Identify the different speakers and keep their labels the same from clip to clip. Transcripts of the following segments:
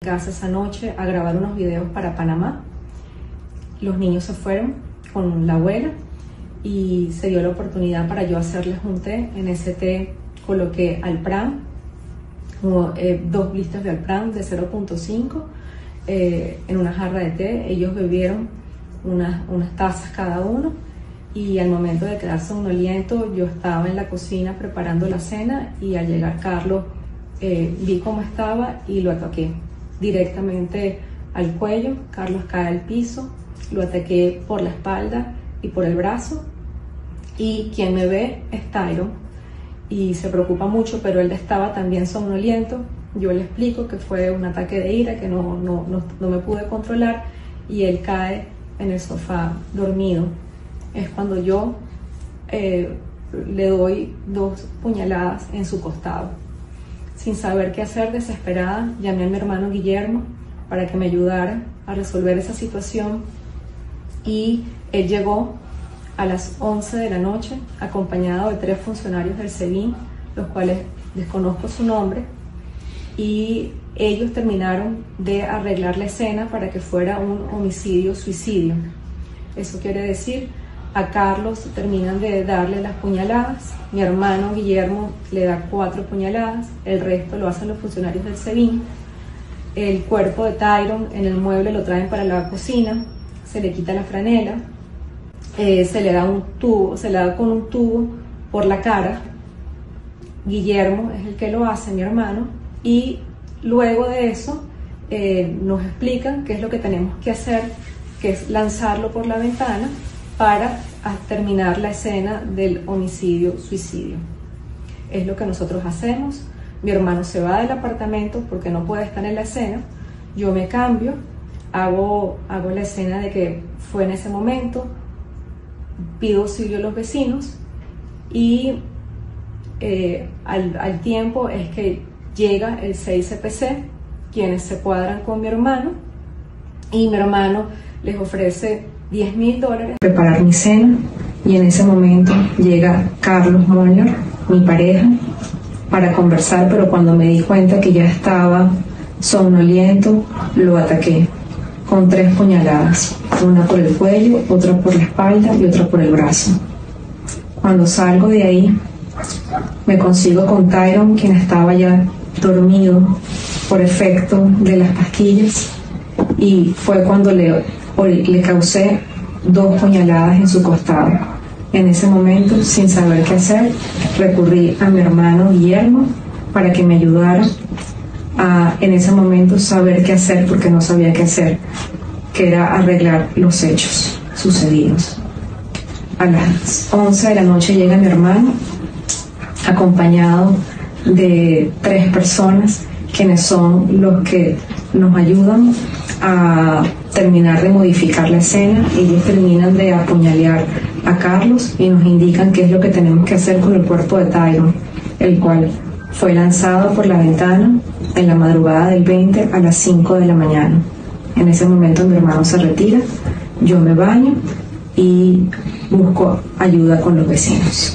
Speaker 1: Casa esa noche a grabar unos videos para Panamá. Los niños se fueron con la abuela y se dio la oportunidad para yo hacerles un té. En ese té coloqué Alpran, 2 blister de Alpran de 0.5 en una jarra de té. Ellos bebieron unas tazas cada uno y al momento de quedar somnoliento yo estaba en la cocina preparando la cena y al llegar Carlos vi cómo estaba y lo ataqué directamente al cuello. Carlos cae al piso, lo ataqué por la espalda y por el brazo, y quien me ve es Tyron y se preocupa mucho, pero él estaba también somnoliento. Yo le explico que fue un ataque de ira, que no me pude controlar, y él cae en el sofá dormido. Es cuando yo le doy 2 puñaladas en su costado. Sin saber qué hacer, desesperada, llamé a mi hermano Guillermo para que me ayudara a resolver esa situación, y él llegó a las 11 de la noche acompañado de 3 funcionarios del SEBIN, los cuales desconozco su nombre, y ellos terminaron de arreglar la escena para que fuera un homicidio-suicidio. Eso quiere decir, a Carlos terminan de darle las puñaladas, mi hermano Guillermo le da 4 puñaladas, el resto lo hacen los funcionarios del SEBIN. El cuerpo de Tyron en el mueble lo traen para la cocina, se le quita la franela, se le da con un tubo por la cara. Guillermo es el que lo hace, mi hermano, y luego de eso nos explican qué es lo que tenemos que hacer, que es lanzarlo por la ventana para terminar la escena del homicidio-suicidio. Es lo que nosotros hacemos. Mi hermano se va del apartamento porque no puede estar en la escena. Yo me cambio, hago la escena de que fue en ese momento, pido auxilio a los vecinos, y al tiempo es que llega el 6CPC, quienes se cuadran con mi hermano, y mi hermano les ofrece $10.000 preparar mi cena, y en ese momento llega Carlos Molnar, mi pareja, para conversar, pero cuando me di cuenta que ya estaba somnoliento, lo ataqué con 3 puñaladas, una por el cuello, otra por la espalda y otra por el brazo. Cuando salgo de ahí, me consigo con Tyron, quien estaba ya dormido por efecto de las pastillas, y fue cuando le causé 2 puñaladas en su costado. En ese momento, sin saber qué hacer, recurrí a mi hermano Guillermo para que me ayudara a, en ese momento, saber qué hacer, porque no sabía qué hacer, que era arreglar los hechos sucedidos. A las 11 de la noche llega mi hermano, acompañado de 3 personas, quienes son los que nos ayudan a terminar de modificar la escena. Ellos terminan de apuñalear a Carlos y nos indican qué es lo que tenemos que hacer con el cuerpo de Tyron, el cual fue lanzado por la ventana en la madrugada del 20 a las 5 de la mañana. En ese momento mi hermano se retira, yo me baño y busco ayuda con los vecinos.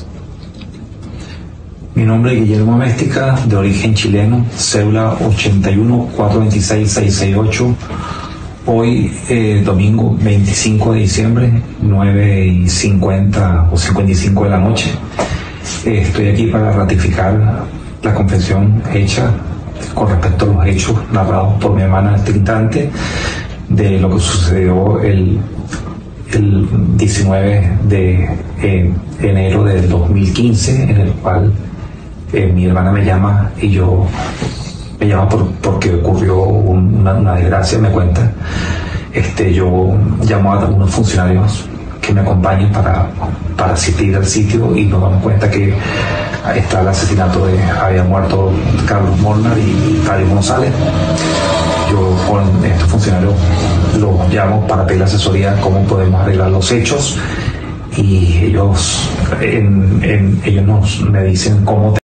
Speaker 2: Mi nombre es Guillermo Méstica, de origen chileno, cédula 81 426 668. Hoy, domingo 25 de diciembre, 9:50 o 55 de la noche. Estoy aquí para ratificar la confesión hecha con respecto a los hechos narrados por mi hermana en este instante, de lo que sucedió el 19 de enero del 2015, en el cual mi hermana me llama y me llama porque ocurrió una desgracia, me cuenta. Yo llamo a algunos funcionarios que me acompañen para asistir al sitio, y nos damos cuenta que está el asesinato había muerto Carlos Molnar y Tyron González. Yo con estos funcionarios los llamo para pedir asesoría cómo podemos arreglar los hechos, y ellos me dicen cómo